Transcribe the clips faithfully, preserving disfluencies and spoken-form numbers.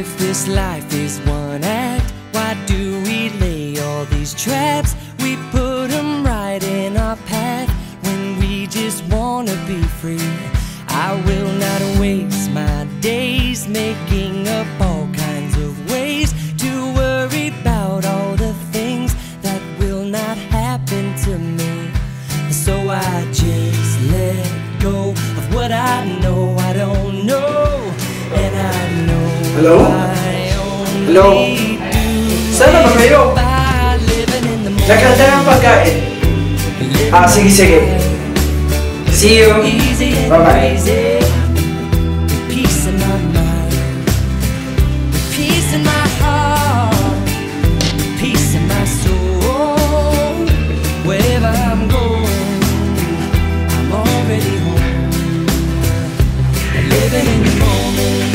If this life is one act, why do we lay all these traps? We put them right in our path when we just wanna be free. I will not waste my days making up all kinds of ways to worry about all the things that will not happen to me. So I just let go of what I know I don't know, and I know Hello? I only Hello? do Saan ba kayo? by living in the moment. Nagkanda ng pagkain. Ah, sige, sige. See you. Easy and Bye-bye. crazy. Peace in my mind, peace in my heart, peace in my soul. Wherever I'm going, I'm already home. Living in the moment.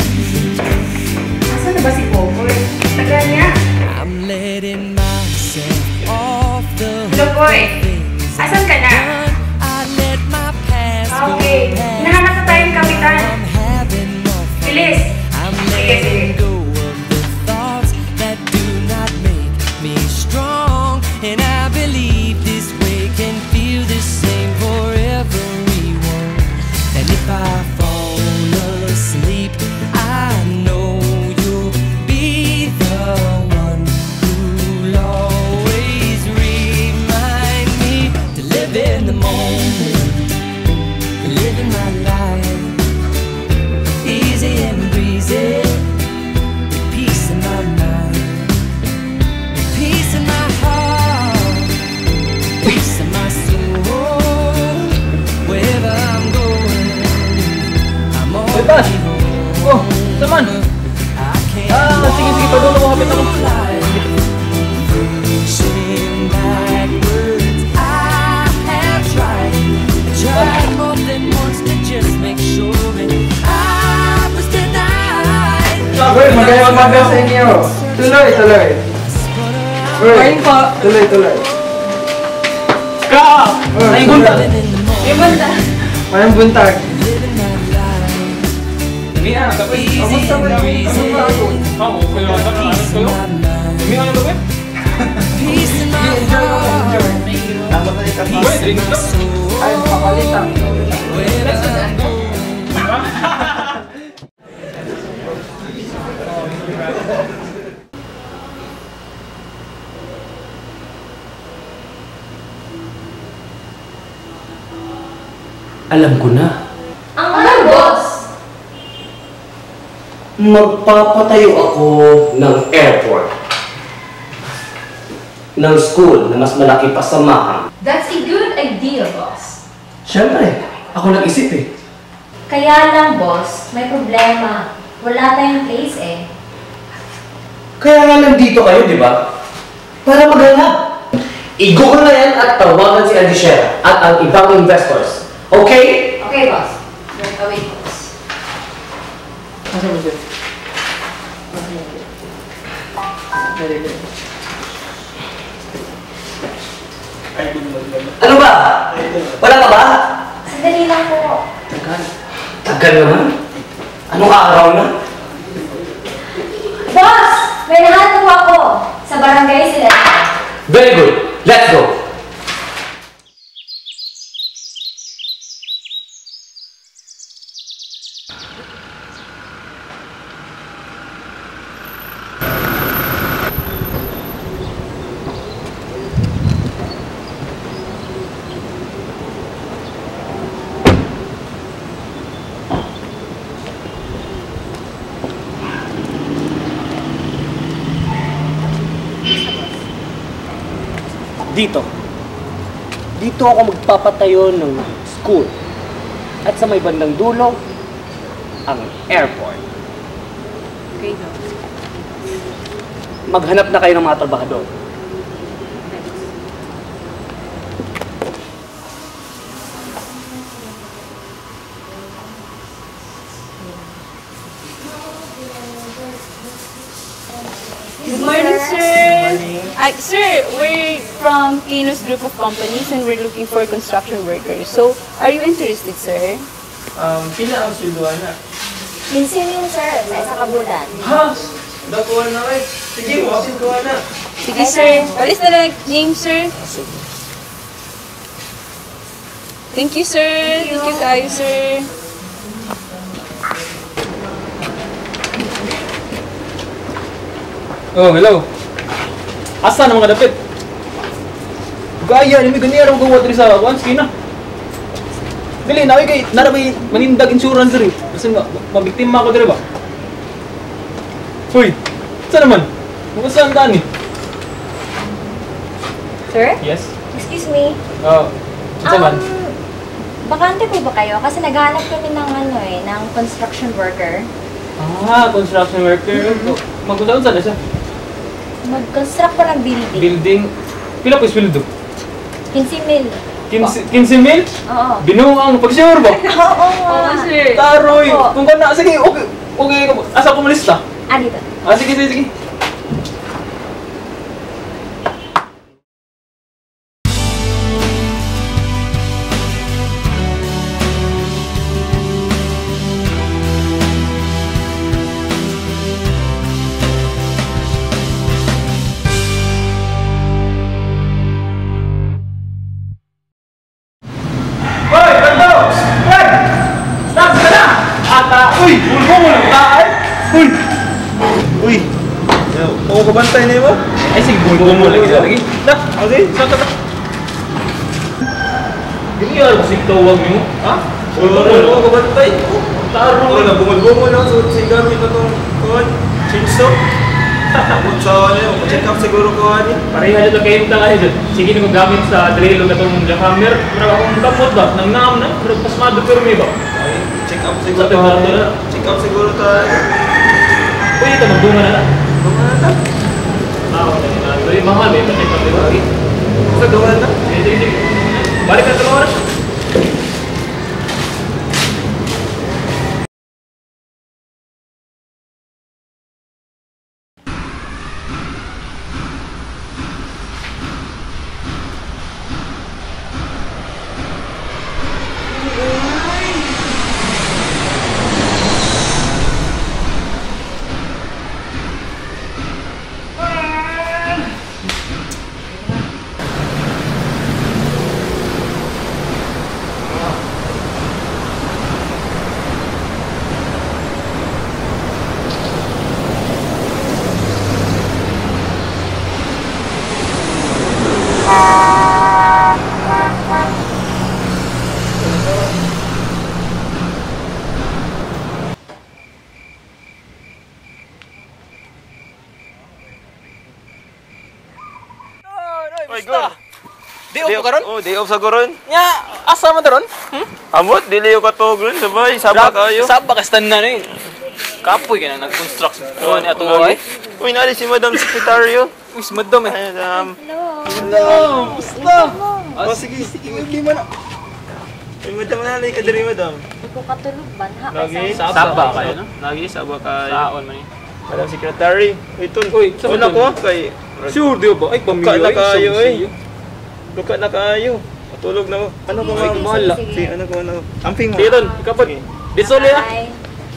Asan na ba si Popoy? Tagal niya. I'm letting myself off the Hello, hook boy. for things Asan ka na? I've done. I let my past go Okay. past. Hinahanap na tayong kapitan. I'm having more fun. Bilis. I'm Sige, sige. letting go of the thoughts that do not make me strong. And I believe this way can feel the same for everyone. And if I fall asleep, I know you'll be the one who'll always remind me to live in the moment, living my life easy and breezy, peace in my mind, peace in my heart, peace in my soul. Wherever I'm going, I'm already home. Oh, naman. I can't Ah, sige, sige, padulong mo, kapit ako. Sing backwards. I have tried, tried more than once to just make sure that I was denied. Uy, magandang umaga sa inyo. Tuloy, tuloy. Uy, po. tuloy, tuloy. Ka! Uy, Ay, bunta! Yung banda. Mayang buntag. Hindi na, tapos. Easy and breezy, Oo, okay lang. Ano kayo? Hindi ka na ba? peace in my heart, Dapat na ikaw. Uy, drink na. Ay, papalitan. wherever I'm going. Alam ko na. Ang ano, boss? Magpapatayo ako ng airport. Ng school na mas malaki pa sa Mahang. That's a good idea, boss. Siyempre, ako nag-isip eh. Kaya lang, boss, may problema. Wala tayong place eh. Kaya nga nandito kayo, di ba? Para maghanap. I-google na yan at tawagan si Andishera at ang ibang investors. Okay? Okay, boss. We're away, boss. Asa mo siya? Ano ba? Wala ka ba? Sandali lang po. Tagal. Tagal naman. Anong araw na? Boss! May nahanap po ako sa barangay sila. Very good. Let's go. Dito. Dito ako magpapatayo ng school. At sa may bandang dulo, ang airport. Okay, boss. Maghanap na kayo ng mga trabahador. Good morning, sir. Uh, sir, we're from Kinos Group of Companies and we're looking for construction workers. So, are you interested, sir? Um, pila ang silduan na. Minsan yun, sir, sa isang kabulan. Ha? Dakuha na kayo. Sige, wasin ko na. Sige, sir. What is the name, sir? Thank you, sir. Thank you, kayo, sir. Oh, hello. Asa naman kadapit? Gaya, nimi ganyan ang gawa diri sa one skin na. Dili na kay nara may manindag insurance diri. Kasi ma mabiktima ako diri ba? Hoy. Saan naman? Kung saan ka ni? Sir? Yes. Excuse me. Oh. Saan man? Um, bakante po ba kayo? Kasi naghahanap kami ng ano eh, ng construction worker. Ah, construction worker. Magkutaon saan na siya? Mag-construct po ng building. Building. Pila po sweldo? fifteen mil. fifteen mil? Oo. Binuang pag-sure ba? Oo nga. sir. Taroy! Opo. Kung ka na, sige, okay. Okay ka po. Asa ko malista? Ah, dito. Ah, sige, sige, sige. Hoy, Tando! Hoy! Stop ka na! Ata! Uy! Bulbo mo lang tayo! Uy! Uy! Oo, kabantay na mo? Ay, sige, bulbo mo lagi lagi. Na! Okay. Saan ka na? Hindi yan, sige tawag mo. Ha? Bulbo mo lang. Oo, kabantay. Taro! Ano na, bungol-bungol lang. So, sige gamit na itong kuhan. Chainsaw. Tapos sa ano yun, check up siguro kuhan yun. Pareha dito kayo tayo dyan. Sige nyo gamit sa drill o itong hammer. Pero akong kapot ba? Nang naam na? Pero pasmado pero may ba? Ay, check up Sa siguro tibado tayo. na. Check up siguro tayo. Uy, ito magdunga na na. Dumana. Ah, okay. Ito yung mahal eh. Pati pati pati. Sa dumana. Sige, sige, sige. Balik na ito mga oras. Ay, good. Di off ka ron? Oh, day off sa goron. Nya, asa man ron? Hmm? Amot, dili yung katog ron. Sabay, sabak kayo. Sabak ka stand na rin. Kapoy ka na nag-construct. Oh, ni ato ay. Uy, nali si Madam Secretaryo. Uy, madam eh. Ay, um, Hello, musta? oh, sige, sige, hindi mo na. Uy, Madam, nalay ka diri, Madam. Hindi ko katulog ba? Ha? Lagi, Sabak kayo, no? Lagi, sabak kayo. Saon man eh. Madam Secretary. Uy, tol. Uy, sa Wala Madam? ko, kay... Sure, di ba? Ay, pamilya. Luka na ay, kayo, isang eh. siyo. Luka na kayo. Matulog na mo. Ano ko, Ay, ma'am? kumala. Sige, Si, ano ko, ano? Amping mo. Sige, Don, ikapot. Disole ah. Bye.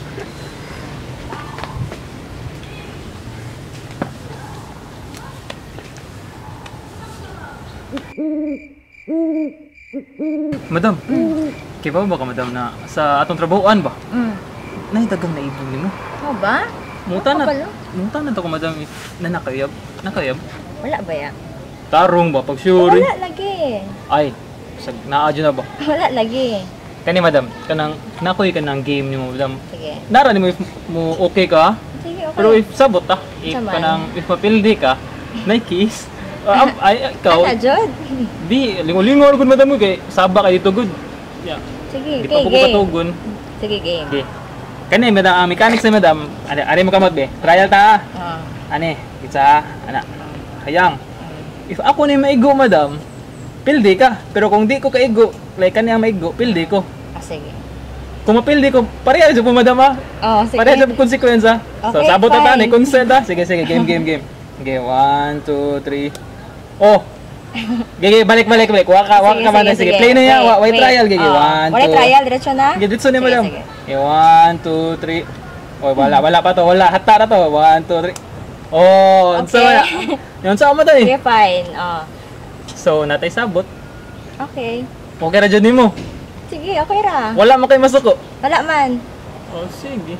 Madam, kaya ba ba ka, madam, na sa atong trabahoan ba? Mm. Nahidagang naibong ni mo. Ano ba? Muta na, Kapalo? muta na to ko, madam, if na nakayab. Nakayab? Wala ba ya? Tarong ba, pag sure. Wala lagi. Ay, sag, naadyo na ba? Wala lagi. Kani, madam, kanang, nakuy ka ng game ni mo, madam. Sige. Nara ni mo if mo okay ka, Sige, okay. pero if sabot ta, if Saman. kanang, if mapildi ka, Nikes, uh, ay, ikaw, Ano, Jod? di, lingo-lingo gud madam mo kay saba kay dito gud. Yeah. Sige, Di pa okay, ko game. katugon. Sige, game. Okay. Kani madam, ang mechanics na madam, ari ari mo kamot be. Trial ta. Ah. Ani, kitsa, ana. Hayang. If ako ni maigo madam, pildi ka. Pero kung di ko kaigo, like kani ang maigo, pildi ko. Ah, sige. Kung mapildi ko, pareha sa po madam ha. Oh, sige. Pareha sa konsekwensya. So Okay, sabot ta fine. ni consent ha. Sige sige, game game game. Okay, one, two, three. Oh. Gigi, balik balik balik. Waka waka ka man sige. Play na ya. Wait, Wait wait. trial gigi. Oh, one, wala two. trial, diretso na? Sige, dito ni Sige, madam. sige. Okay, one, two, three. Oh, wala, wala pa to. Wala. Hata na to. One, two, three. Oh, Okay. so, yun sa mo to eh. Okay, fine. Oh. So, natay sabot. Okay. Okay ra dyan mo. Sige, okay ra. Wala mo kay masuko. Wala man. Oh, sige.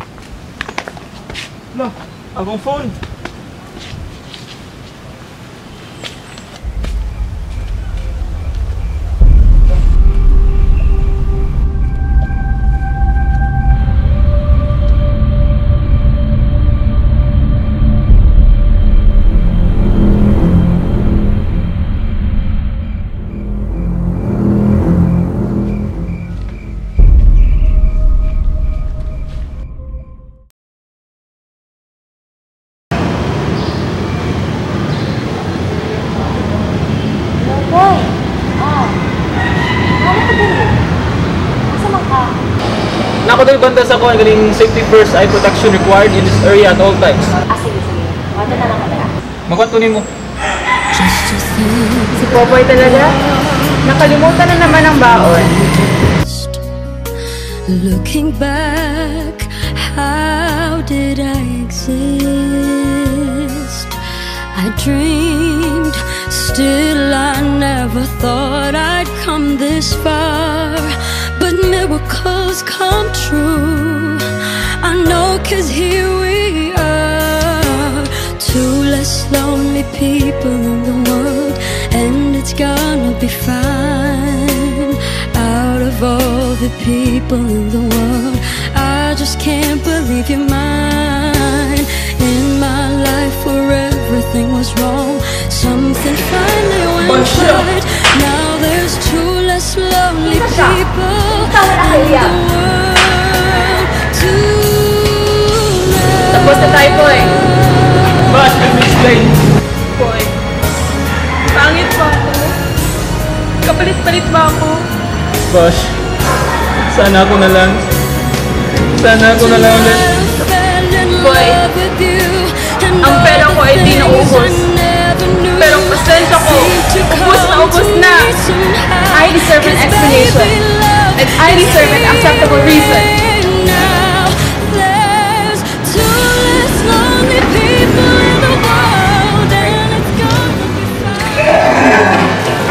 Lah, akong phone. Boy. Oh. Ano ka din? Asa man ka? Nako dahil banda sa kuha galing safety first eye protection required in this area at all times. Ah, sige, sige. Wala na lang ka na. Magwantunin mo. Si Popoy talaga? Nakalimutan na naman ang baon. Looking back, how did I exist? I dreamed, still I never thought I'd come this far. But miracles come true, I know, 'cause here we are. Two less lonely people in the world, and it's gonna be fine. Out of all the people in the world, I just can't believe you're mine. In my life where everything was wrong, something finally went right. Now there's two less lonely people in the world tonight. Tapos na tayo, Poy. Boss, let me explain. Poy. Pangit pa ako. Kapalit-palit pa ako. Boss, sana ako na lang. Sana ako na lang ulit. Boy, ang pera ko ay di naubos. Pero ang pasensya ko, ubos na ubos na. I deserve an explanation. And I deserve an acceptable reason. Now there's two less lonely people in the world, and it's gonna be fine.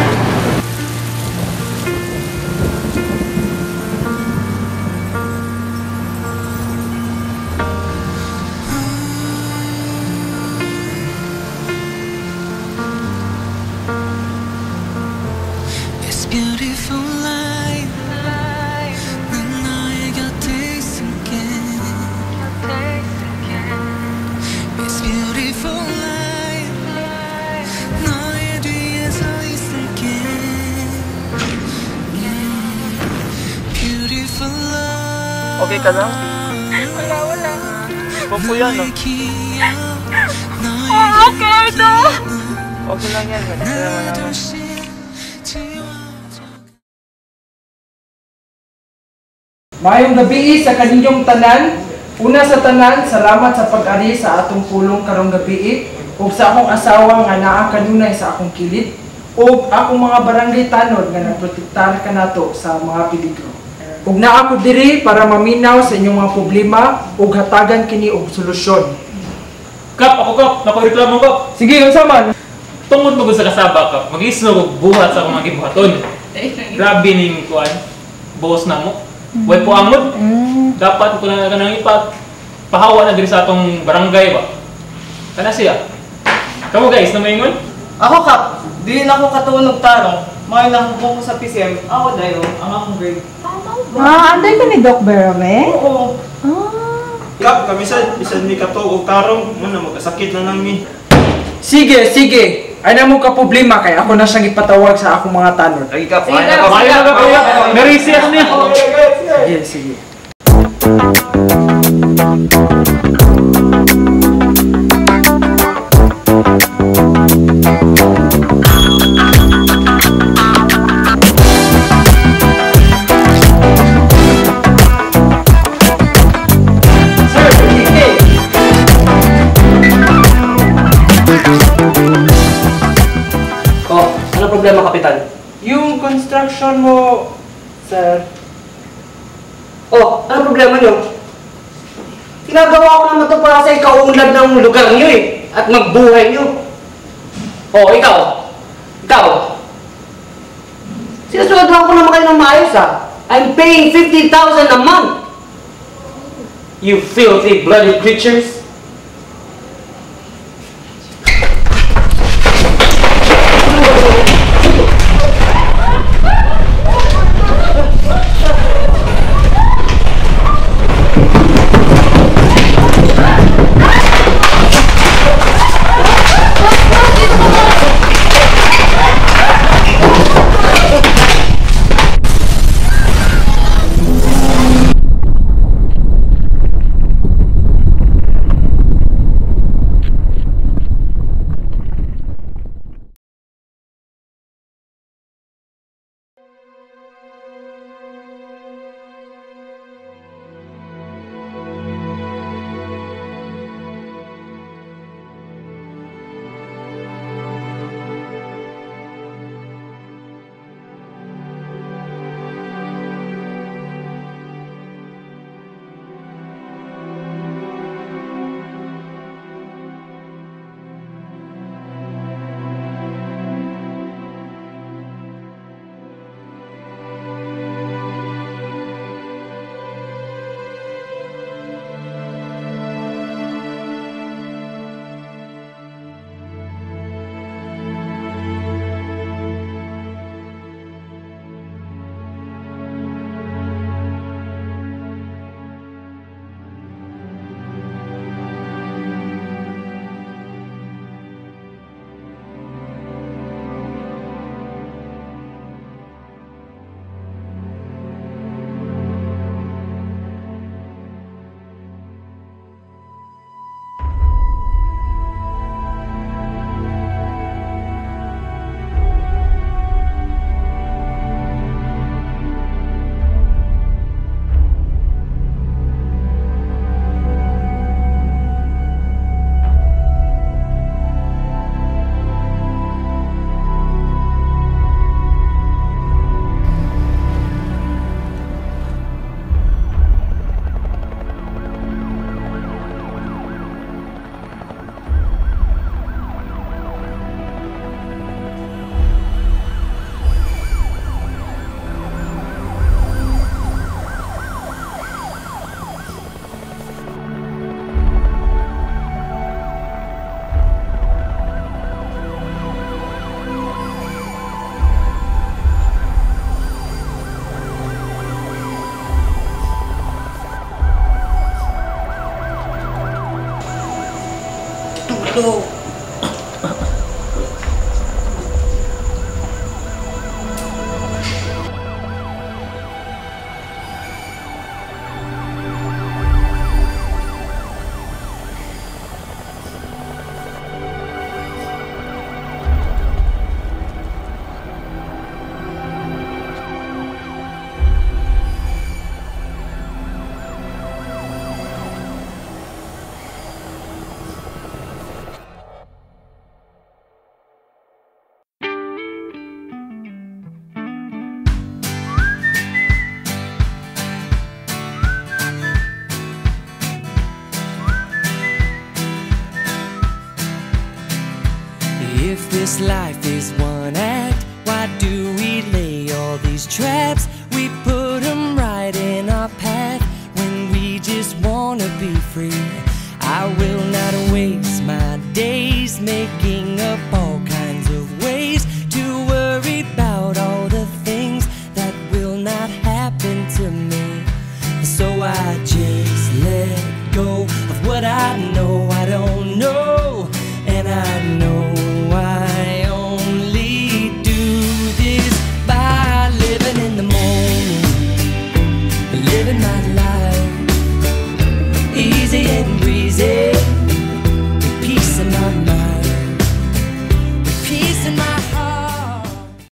It's beautiful life. 난 너의 곁에 있을게. It's beautiful life. 너의 뒤에 서 있을게. Beautiful love. Okay ka lang? Wala, wala. Papuyan, no? Oh, okay, no. Okay lang yan. Ganito naman naman. Mayong gabi sa kaninyong tanan. Una sa tanan, salamat sa pag-ari sa atong pulong karong gabi ug sa akong asawa nga naa kanunay sa akong kilid ug akong mga barangay tanod nga nagprotektar kanato sa mga peligro. Ug naa ako diri para maminaw sa inyong mga problema ug hatagan kini og solusyon. Kap, ako kap. Napareklamo kap. Sige, unsa man? Tungod mo sa kasaba kap. Mag-isno kog buhat sa akong mga gibuhaton. Grabe ning kuan. Boss na mo. Way po amod. Dapat ko na kanang ipat. Pahawa na diri sa atong barangay ba. Kana siya. Kamu guys, na maingon? Ako kap, di na ako katunog tarong. Mga nahubong ko sa P C M, ako dayo, ang akong grade. Ah, anday ka ni Doc Berame? Oo. Kap, kamisan, bisan mi kato og tarong, muna magkasakit na namin. Sige, sige. Ay na mo ka problema kay ako na siyang ipatawag sa akong mga tanod. Ay kap, Sige, ay Kap. kap. Ayaw na kap. Narisias niya. Sige, sige. Sir, sige. Oh, ano problema, Kapitan? Yung construction mo, sir. Oh, ano problema nyo? Ginagawa ko naman ito para sa ikaunlad ng lugar niyo eh. At magbuhay niyo. Oh, ikaw. Ikaw. Sinasweldohan ko naman kayo ng maayos ah. I'm paying fifty thousand a month. You filthy bloody creatures. Go. If this life is one act, why do we lay all these traps? We put them right in our path when we just wanna be free. I will not waste my days making up all kinds of ways to worry about all the things that will not happen to me. So I just let go of what I know I don't know, and I know I only do this by living in the moment, living my life easy and breezy.